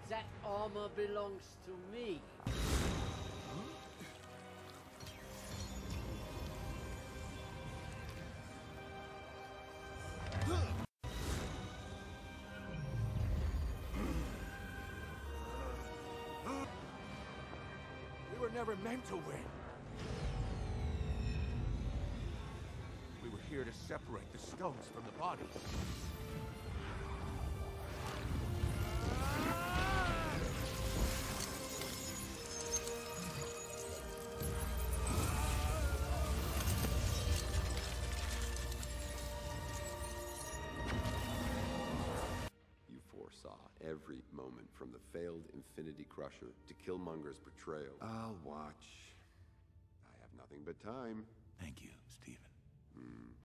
That armor belongs to me. We were never meant to win. We were here to separate the stones from the body. You foresaw every moment from the failed Infinity Crusher to Killmonger's betrayal. I'll watch. I have nothing but time. Thank you, Stephen.